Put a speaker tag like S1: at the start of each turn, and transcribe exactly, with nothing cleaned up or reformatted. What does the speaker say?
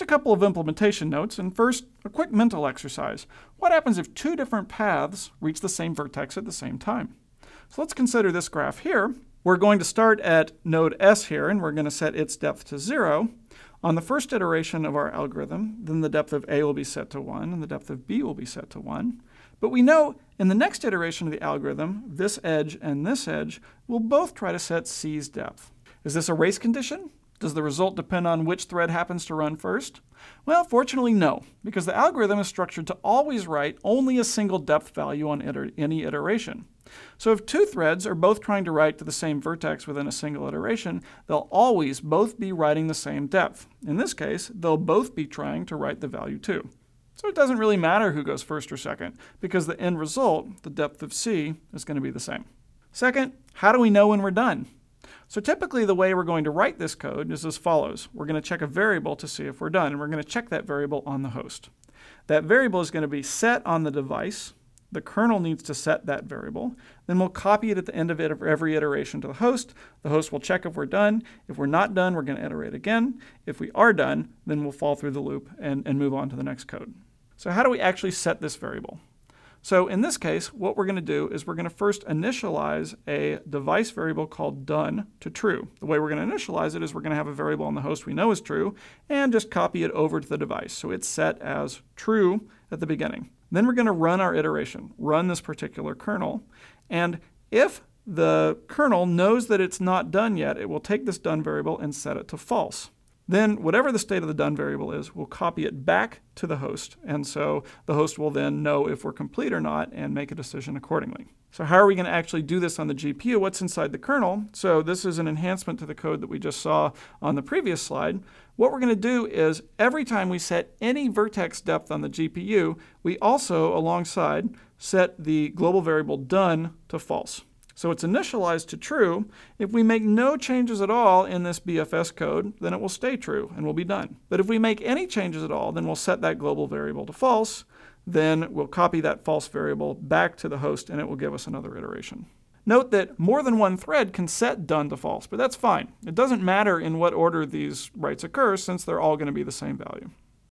S1: a couple of implementation notes, and first, a quick mental exercise. What happens if two different paths reach the same vertex at the same time? So let's consider this graph here. We're going to start at node S here, and we're going to set its depth to zero. On the first iteration of our algorithm, then the depth of A will be set to one, and the depth of B will be set to one. But we know in the next iteration of the algorithm, this edge and this edge will both try to set C's depth. Is this a race condition? Does the result depend on which thread happens to run first? Well, fortunately, no, because the algorithm is structured to always write only a single depth value on iter- any iteration. So if two threads are both trying to write to the same vertex within a single iteration, they'll always both be writing the same depth. In this case, they'll both be trying to write the value two. So it doesn't really matter who goes first or second, because the end result, the depth of C, is going to be the same. Second, how do we know when we're done? So typically the way we're going to write this code is as follows. We're going to check a variable to see if we're done, and we're going to check that variable on the host. That variable is going to be set on the device. The kernel needs to set that variable. Then we'll copy it at the end of it of every iteration to the host. The host will check if we're done. If we're not done, we're going to iterate again. If we are done, then we'll fall through the loop and, and move on to the next code. So how do we actually set this variable? So in this case, what we're going to do is we're going to first initialize a device variable called done to true. The way we're going to initialize it is we're going to have a variable on the host we know is true and just copy it over to the device. So it's set as true at the beginning. Then we're going to run our iteration, run this particular kernel. And if the kernel knows that it's not done yet, it will take this done variable and set it to false. Then whatever the state of the done variable is, we'll copy it back to the host. And so the host will then know if we're complete or not and make a decision accordingly. So how are we going to actually do this on the G P U? What's inside the kernel? So this is an enhancement to the code that we just saw on the previous slide. What we're going to do is every time we set any vertex depth on the G P U, we also, alongside, set the global variable done to false. So it's initialized to true. If we make no changes at all in this B F S code, then it will stay true and we'll be done. But if we make any changes at all, then we'll set that global variable to false. Then we'll copy that false variable back to the host and it will give us another iteration. Note that more than one thread can set done to false, but that's fine. It doesn't matter in what order these writes occur since they're all going to be the same value.